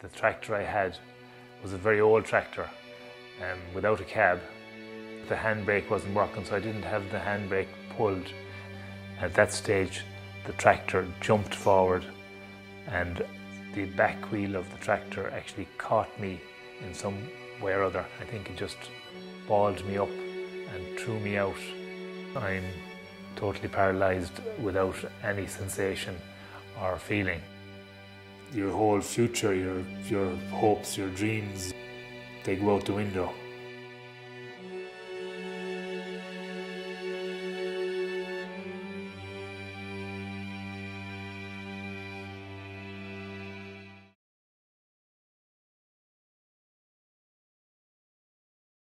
The tractor I had was a very old tractor without a cab. The handbrake wasn't working, so I didn't have the handbrake pulled. At that stage, the tractor jumped forward and the back wheel of the tractor actually caught me in some way or other. I think it just balled me up and threw me out. I'm totally paralysed without any sensation or feeling. Your whole future, your hopes, your dreams, they go out the window.